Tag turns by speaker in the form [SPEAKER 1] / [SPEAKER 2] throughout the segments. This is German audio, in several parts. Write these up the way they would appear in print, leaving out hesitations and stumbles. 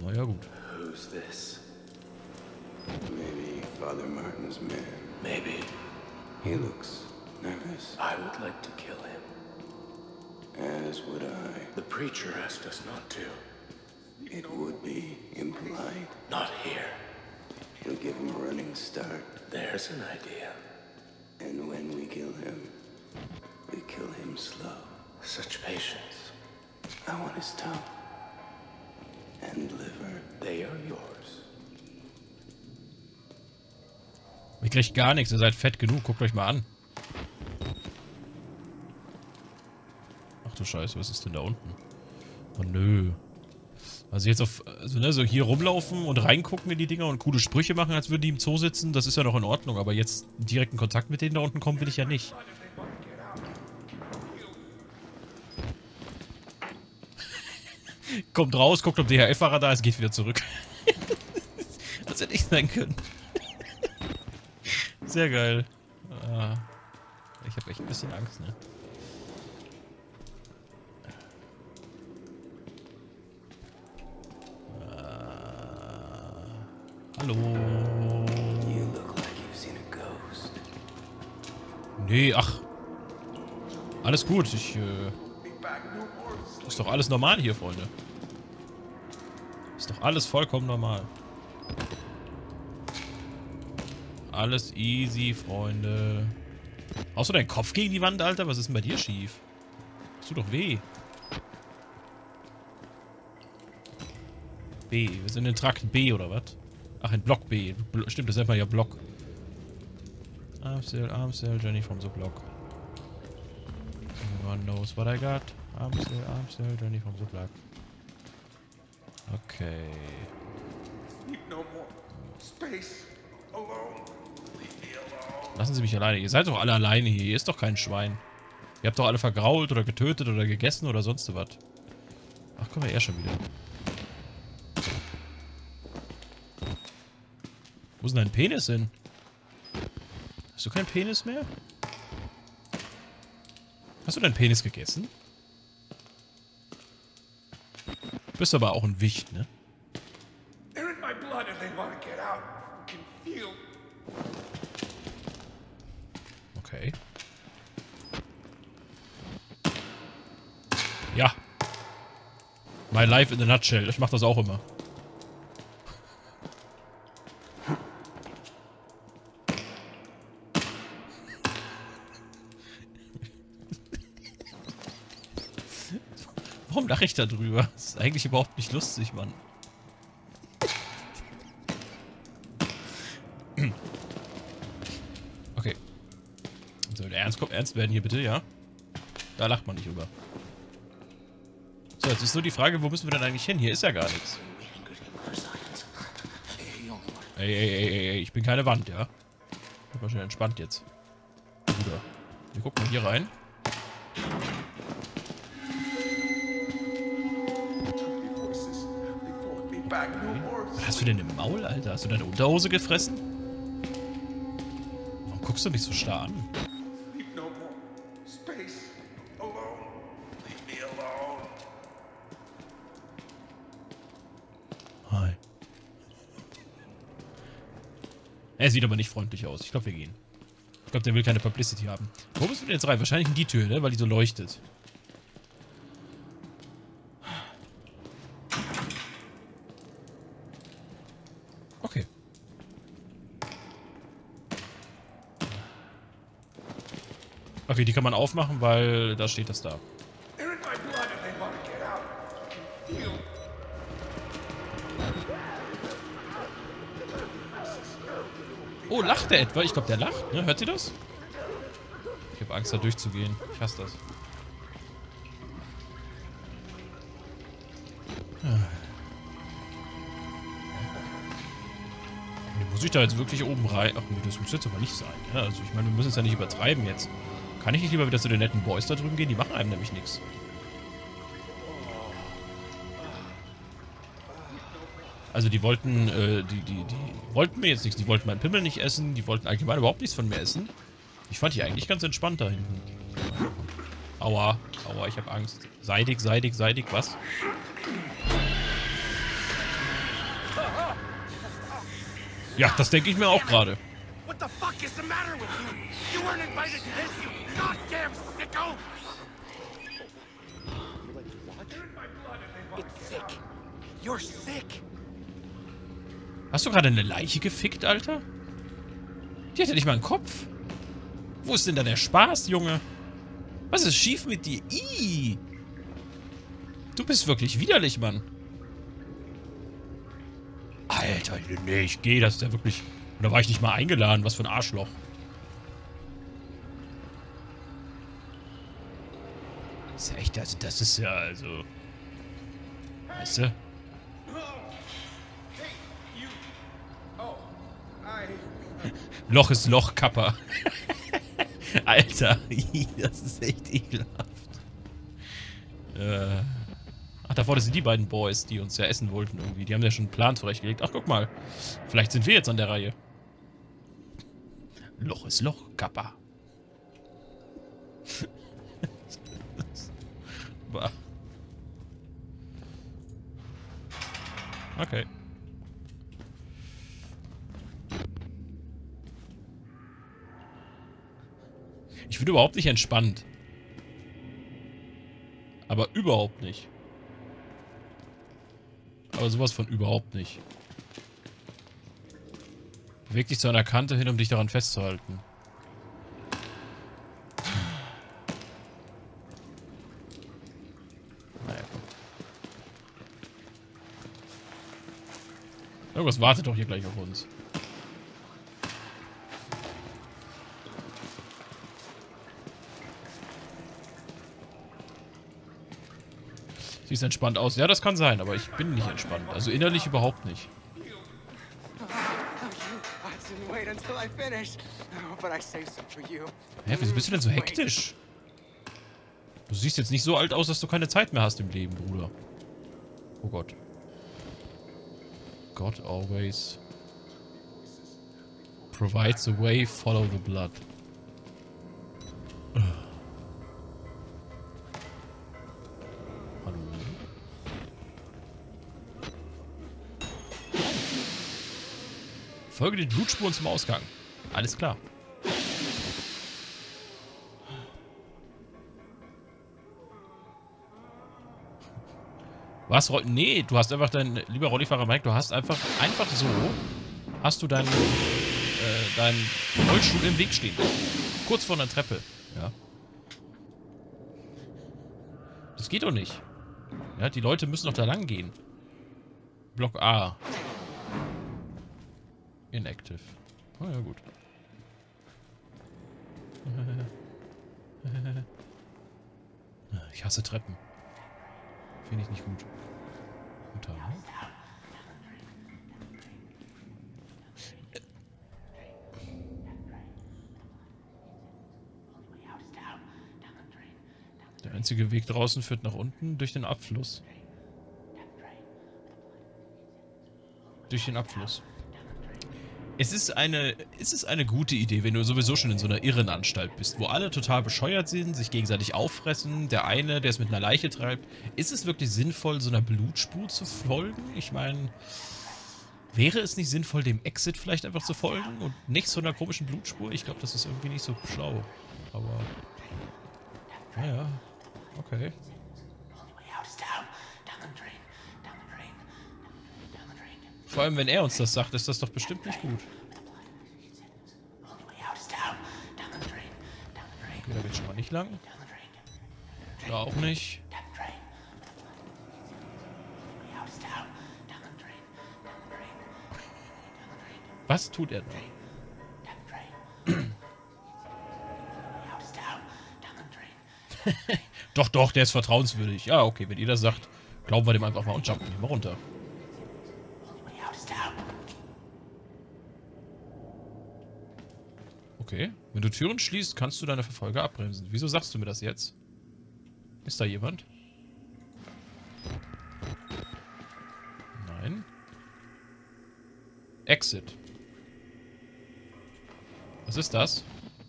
[SPEAKER 1] Na ja, gut.
[SPEAKER 2] Who's this?
[SPEAKER 3] Maybe Father Martin's man.
[SPEAKER 2] Maybe.
[SPEAKER 3] He looks nervous.
[SPEAKER 2] I would like to kill him.
[SPEAKER 3] As would I.
[SPEAKER 2] The preacher asked us not to.
[SPEAKER 3] It would be impolite.
[SPEAKER 2] Not here.
[SPEAKER 3] We'll give him a running start.
[SPEAKER 2] There's an idea.
[SPEAKER 3] And when we kill him slow.
[SPEAKER 2] Such patience.
[SPEAKER 3] I want his tongue. And liver.
[SPEAKER 2] They are yours.
[SPEAKER 1] Ihr kriegt gar nichts, ihr seid fett genug, guckt euch mal an. Ach du Scheiße, was ist denn da unten? Oh nö. Also jetzt so hier rumlaufen und reingucken in die Dinger und coole Sprüche machen, als würden die im Zoo sitzen, das ist ja noch in Ordnung, aber jetzt direkt in Kontakt mit denen da unten kommen will ich ja nicht. Kommt raus, guckt, ob DHL-Fahrer da ist, geht wieder zurück. Das hätte ich sein können. Sehr geil. Ich habe echt ein bisschen Angst, ne? Hallo.
[SPEAKER 3] You look like you've seen a ghost.
[SPEAKER 1] Nee, ach. Alles gut, ist doch alles normal hier, Freunde. Ist doch alles vollkommen normal. Alles easy, Freunde. Haust du deinen Kopf gegen die Wand, Alter? Was ist denn bei dir schief? Das tut doch weh. B. Wir sind in Trakt B, oder was? Ach, in Block B. Stimmt, das nennt man ja Block. I'm still Jenny from the block. Everyone knows what I got. I'm still Jenny from the block. Okay.
[SPEAKER 4] Need no more space. Alone. Leave me alone.
[SPEAKER 1] Lassen Sie mich alleine. Ihr seid doch alle alleine hier. Hier ist doch kein Schwein. Ihr habt doch alle vergrault oder getötet oder gegessen oder sonst was. Ach, komm mal, er schon wieder. Wo ist denn dein Penis hin? Hast du keinen Penis mehr? Hast du deinen Penis gegessen? Du bist aber auch ein Wicht, ne?
[SPEAKER 4] They're in my blood and they want to get out. I can feel.
[SPEAKER 1] Okay. Ja. My life in a nutshell. Ich mach das auch immer. Warum lache ich da drüber? Das ist eigentlich überhaupt nicht lustig, Mann. Okay. Soll der ernst werden hier bitte, ja? Da lacht man nicht drüber. So, jetzt ist nur die Frage, wo müssen wir denn eigentlich hin? Hier ist ja gar nichts. Ey, ich bin keine Wand, ja? Bleib mal schnell entspannt jetzt. Bruder. Wir gucken mal hier rein. Was hast du denn im Maul, Alter? Hast du deine Unterhose gefressen? Warum guckst du mich so starr an?
[SPEAKER 4] Leave no more space. Alone. Leave me alone.
[SPEAKER 1] Hi. Er sieht aber nicht freundlich aus. Ich glaube, wir gehen. Ich glaube, der will keine Publicity haben. Wo müssen wir denn jetzt rein? Wahrscheinlich in die Tür, ne? Weil die so leuchtet. Okay. Okay, die kann man aufmachen, weil da steht das da.
[SPEAKER 4] They're in my blood and they want to get out. I can feel.
[SPEAKER 1] Oh, lacht der etwa? Ich glaube, der lacht, ne? Hört ihr das? Ich habe Angst, da durchzugehen. Ich hasse das. Muss ich da jetzt wirklich oben rein? Ach nee, das muss jetzt aber nicht sein. Ja, also ich meine, wir müssen es ja nicht übertreiben jetzt. Kann ich nicht lieber wieder zu den netten Boys da drüben gehen? Die machen einem nämlich nichts. Also die wollten, die wollten mir jetzt nichts. Die wollten meinen Pimmel nicht essen. Die wollten allgemein überhaupt nichts von mir essen. Ich fand die eigentlich ganz entspannt da hinten. Aua, aua, ich habe Angst. Seidig, was? Ja, das denke ich mir auch gerade.
[SPEAKER 4] What the fuck is the matter with you? You weren't invited to this, you goddamn sicko! It's sick. You're sick.
[SPEAKER 1] Hast du gerade eine Leiche gefickt, Alter? Die hatte nicht mal einen Kopf. Wo ist denn da der Spaß, Junge? Was ist schief mit dir? Ih! Du bist wirklich widerlich, Mann. Alter, nee, ich gehe, das ist ja wirklich... Oder war ich nicht mal eingeladen? Was für ein Arschloch. Das ist ja echt, also das ist ja, also... Weißt du? Loch ist Loch, Kappa. Alter, das ist echt ekelhaft. Ach, da vorne sind die beiden Boys, die uns ja essen wollten irgendwie. Die haben ja schon einen Plan zurechtgelegt. Ach, guck mal. Vielleicht sind wir jetzt an der Reihe. Loch ist Loch, Kappa. Bah. Okay. Ich bin überhaupt nicht entspannt. Aber überhaupt nicht. Aber sowas von überhaupt nicht. Beweg dich zu einer Kante hin, um dich daran festzuhalten. Naja, komm. Irgendwas wartet doch hier gleich auf uns. Siehst entspannt aus. Ja, das kann sein, aber ich bin nicht entspannt. Also innerlich überhaupt nicht. Hä, wieso bist du denn so hektisch? Du siehst jetzt nicht so alt aus, dass du keine Zeit mehr hast im Leben, Bruder. Oh Gott. God always provides the way, follow the blood. Hallo. Folge den Blutspuren zum Ausgang. Alles klar. Was? Nee, du hast einfach lieber Rollifahrer Mike, du hast einfach so, hast du deinen Rollstuhl im Weg stehen. Kurz vor einer Treppe. Ja. Das geht doch nicht. Ja, die Leute müssen doch da lang gehen. Block A. Inactive. Oh ja, gut. Ich hasse Treppen. Finde ich nicht gut. Guter. Der einzige Weg draußen führt nach unten durch den Abfluss. Durch den Abfluss. Es ist eine gute Idee, wenn du sowieso schon in so einer Irrenanstalt bist, wo alle total bescheuert sind, sich gegenseitig auffressen, der eine, der es mit einer Leiche treibt. Ist es wirklich sinnvoll, so einer Blutspur zu folgen? Ich meine, wäre es nicht sinnvoll, dem Exit vielleicht einfach zu folgen und nicht so einer komischen Blutspur? Ich glaube, das ist irgendwie nicht so schlau. Aber, naja, okay. Vor allem, wenn er uns das sagt, ist das doch bestimmt nicht gut. Okay, da geht schon mal nicht lang. Da auch nicht. Was tut er da? Doch, doch, der ist vertrauenswürdig. Ja, okay, wenn ihr das sagt, glauben wir dem einfach mal und jumpen hier mal runter. Okay. Wenn du Türen schließt, kannst du deine Verfolger abbremsen. Wieso sagst du mir das jetzt? Ist da jemand? Nein. Exit. Was ist das?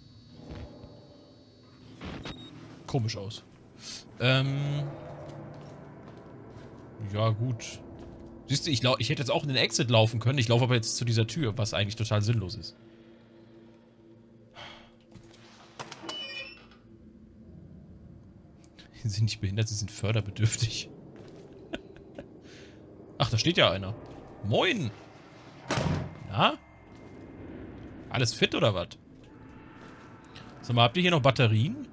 [SPEAKER 1] Komisch aus. Ja, gut. Siehst du, ich hätte jetzt auch in den Exit laufen können. Ich laufe aber jetzt zu dieser Tür, was eigentlich total sinnlos ist. Sie sind nicht behindert, sie sind förderbedürftig. Ach, da steht ja einer. Moin! Na? Alles fit oder was? Sag mal, habt ihr hier noch Batterien?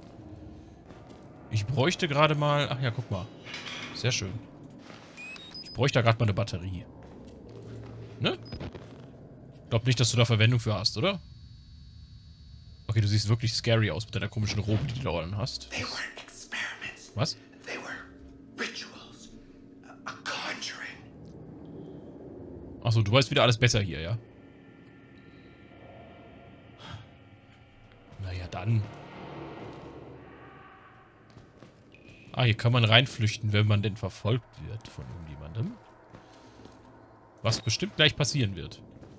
[SPEAKER 1] Ich bräuchte gerade mal... Ach ja, guck mal. Sehr schön. Ich bräuchte da gerade mal eine Batterie. Ne? Glaub nicht, dass du da Verwendung für hast, oder? Okay, du siehst wirklich scary aus mit deiner komischen Robe, die du da an hast.
[SPEAKER 4] They weren't experiments.
[SPEAKER 1] Was?
[SPEAKER 4] They were rituals. A conjuring.
[SPEAKER 1] Achso, du weißt wieder alles besser hier, ja? Naja, dann. Ah, hier kann man reinflüchten, wenn man denn verfolgt wird von irgendjemandem. Was bestimmt gleich passieren wird.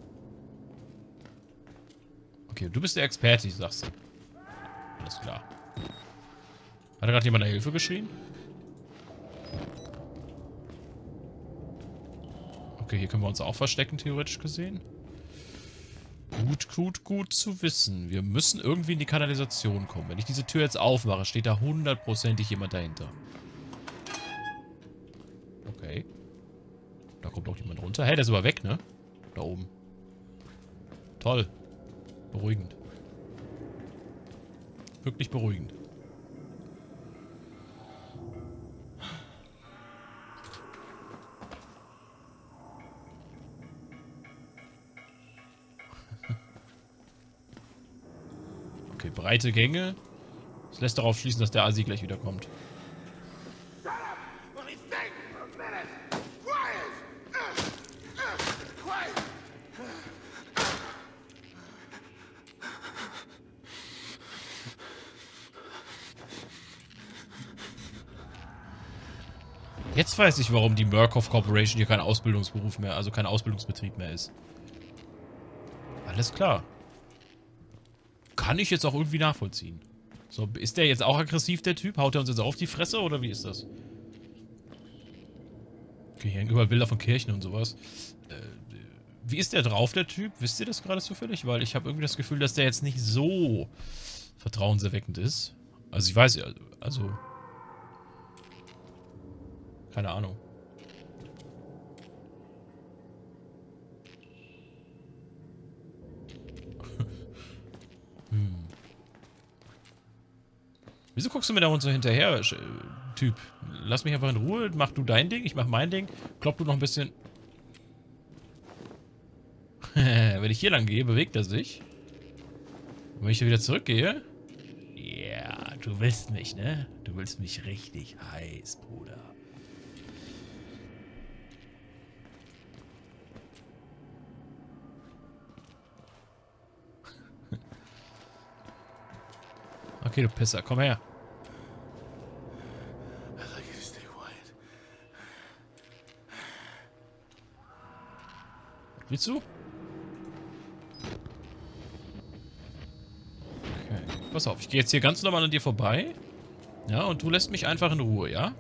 [SPEAKER 1] Okay, du bist der Experte, sagst du. Alles klar. Hat da gerade jemand nach Hilfe geschrien? Okay, hier können wir uns auch verstecken, theoretisch gesehen. Gut zu wissen. Wir müssen irgendwie in die Kanalisation kommen. Wenn ich diese Tür jetzt aufmache, steht da hundertprozentig jemand dahinter. Okay. Da kommt auch jemand runter. Hey, der ist aber weg, ne? Da oben. Toll. Beruhigend. Wirklich beruhigend. Okay, breite Gänge. Das lässt darauf schließen, dass der Asi gleich wieder kommt.
[SPEAKER 4] Shut up! Let me think for a minute! Quiet! Quiet!
[SPEAKER 1] Jetzt weiß ich, warum die Murkoff Corporation hier kein Ausbildungsberuf mehr, also kein Ausbildungsbetrieb mehr ist. Alles klar. Kann ich jetzt auch irgendwie nachvollziehen. So, ist der jetzt auch aggressiv, der Typ? Haut er uns jetzt auf die Fresse oder wie ist das? Okay, hier hängen überall Bilder von Kirchen und sowas. Wie ist der drauf, der Typ? Wisst ihr das gerade zufällig? Weil ich habe irgendwie das Gefühl, dass der jetzt nicht so vertrauenserweckend ist. Also ich weiß ja, also... Keine Ahnung. Wieso guckst du mir da uns so hinterher, Typ? Lass mich einfach in Ruhe. Mach du dein Ding, ich mach mein Ding. Klopp du noch ein bisschen. Wenn ich hier lang gehe, bewegt er sich. Und wenn ich hier wieder zurückgehe... Ja, du willst mich, ne? Du willst mich richtig heiß, Bruder. Okay, du Pisser, komm her.
[SPEAKER 4] I'd like you to stay quiet.
[SPEAKER 1] Willst du? Okay, pass auf, ich gehe jetzt hier ganz normal an dir vorbei. Ja, und du lässt mich einfach in Ruhe, ja?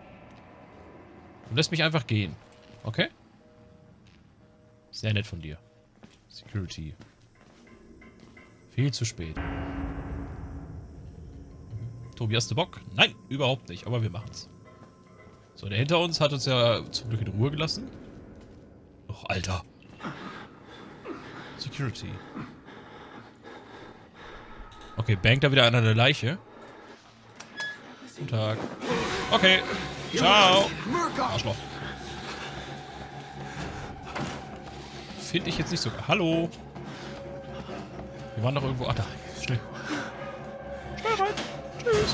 [SPEAKER 1] Du lässt mich einfach gehen. Okay? Sehr nett von dir. Security. Viel zu spät. Tobi, hast du Bock? Nein, überhaupt nicht, aber wir machen's. So, der hinter uns hat uns ja zum Glück in Ruhe gelassen. Och, Alter. Security. Okay, bangt da wieder einer der Leiche. Guten Tag. Okay. Ciao. Arschloch. Finde ich jetzt nicht so... Hallo. Wir waren doch irgendwo... Ach, da. Schnell. Schnell rein. Tschüss.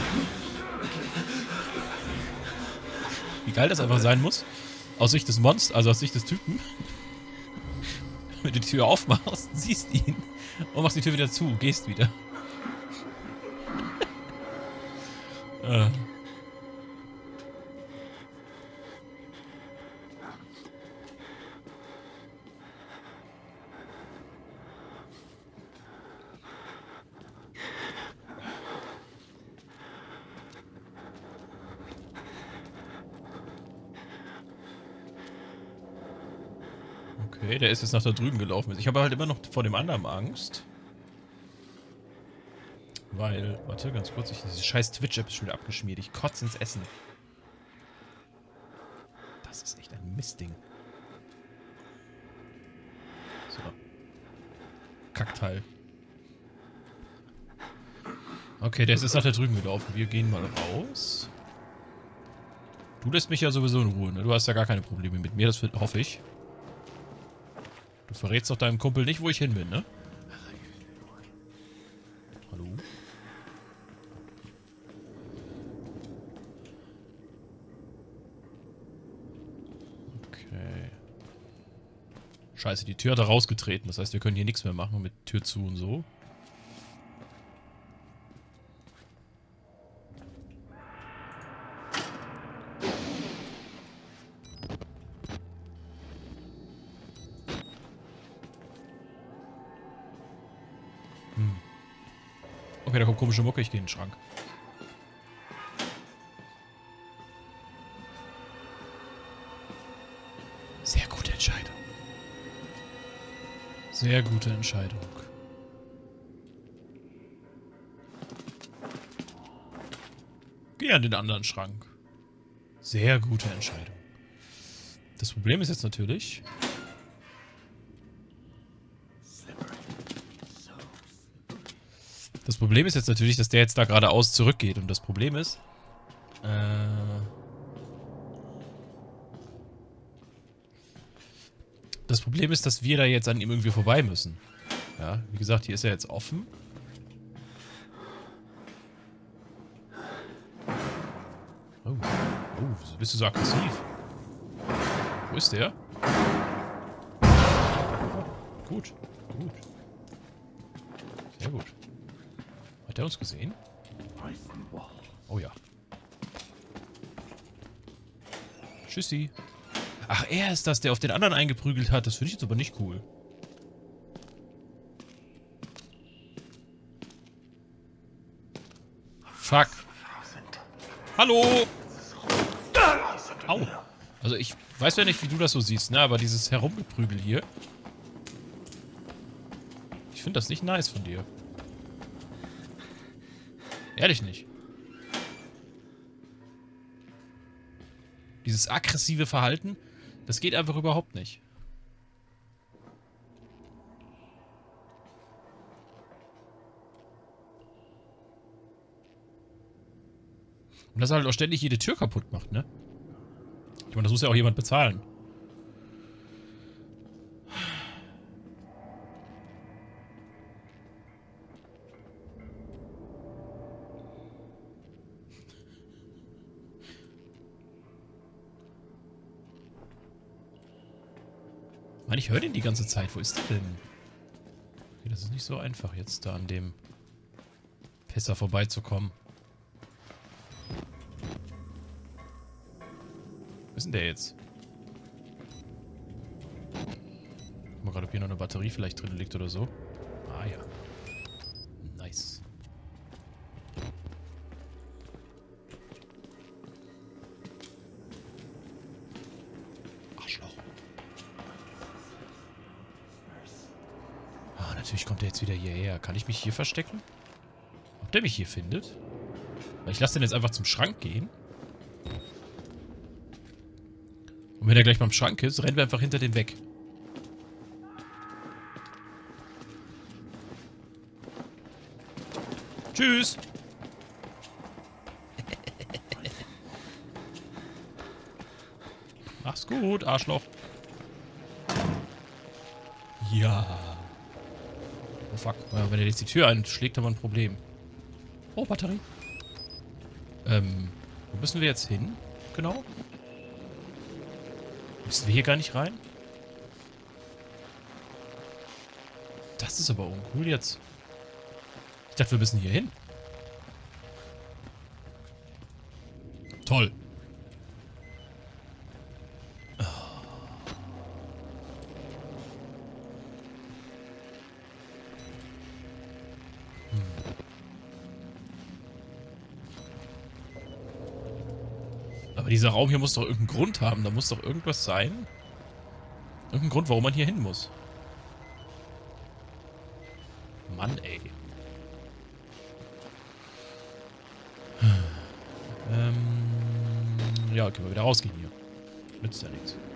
[SPEAKER 1] Wie geil das einfach sein muss. Aus Sicht des Monsters, also aus Sicht des Typen. Wenn du die Tür aufmachst, siehst ihn und machst die Tür wieder zu, gehst wieder. Okay, der ist jetzt nach da drüben gelaufen. Ich habe halt immer noch vor dem anderen Angst. Weil, warte, ganz kurz, diese scheiß Twitch-App ist schon wieder abgeschmiert. Ich kotze ins Essen. Das ist echt ein Mistding. So. Kackteil. Okay, der ist jetzt nach da drüben gelaufen. Wir gehen mal raus. Du lässt mich ja sowieso in Ruhe, ne? Du hast ja gar keine Probleme mit mir, das hoffe ich. Du verrätst doch deinem Kumpel nicht, wo ich hin bin, ne? Hallo? Okay. Scheiße, die Tür hat er rausgetreten. Das heißt, wir können hier nichts mehr machen mit Tür zu und so. Okay, da kommt komische Mucke, ich gehe in den Schrank. Sehr gute Entscheidung. Sehr gute Entscheidung. Geh an den anderen Schrank. Sehr gute Entscheidung. Das Problem ist jetzt natürlich... Das Problem ist jetzt natürlich, dass der jetzt da geradeaus zurückgeht. Und das Problem ist... Das Problem ist, dass wir da jetzt an ihm irgendwie vorbei müssen. Ja, wie gesagt, hier ist er jetzt offen. Oh, wieso bist du so aggressiv? Wo ist der? Gut, gut. Sehr gut. Hat er uns gesehen? Oh ja. Tschüssi. Ach, er ist das, der auf den anderen eingeprügelt hat. Das finde ich jetzt aber nicht cool. Fuck. Hallo! Au. Also ich weiß ja nicht, wie du das so siehst, ne? Aber dieses Herumgeprügel hier... Ich finde das nicht nice von dir. Ehrlich nicht. Dieses aggressive Verhalten, das geht einfach überhaupt nicht. Und dass er halt auch ständig jede Tür kaputt macht, ne? Ich meine, das muss ja auch jemand bezahlen. Mann, ich höre den die ganze Zeit. Wo ist der denn? Okay, das ist nicht so einfach, jetzt da an dem Pisser vorbeizukommen. Wo ist denn der jetzt? Guck mal gerade, ob hier noch eine Batterie vielleicht drin liegt oder so. Ah ja. Nice. Arschloch. Ah, natürlich kommt er jetzt wieder hierher. Kann ich mich hier verstecken? Ob der mich hier findet? Weil ich lasse den jetzt einfach zum Schrank gehen. Und wenn er gleich beim Schrank ist, rennen wir einfach hinter den weg. Tschüss! Mach's gut, Arschloch. Ja. Oh fuck. Ja, wenn er jetzt die Tür einschlägt, haben wir ein Problem. Oh, Batterie. Wo müssen wir jetzt hin? Genau. Müssen wir hier gar nicht rein? Das ist aber uncool jetzt. Ich dachte, wir müssen hier hin. Toll. Oh. Aber dieser Raum hier muss doch irgendeinen Grund haben. Da muss doch irgendwas sein. Irgendein Grund, warum man hier hin muss. Mann, ey. Ja, können wir wieder rausgehen hier. Nützt ja nichts.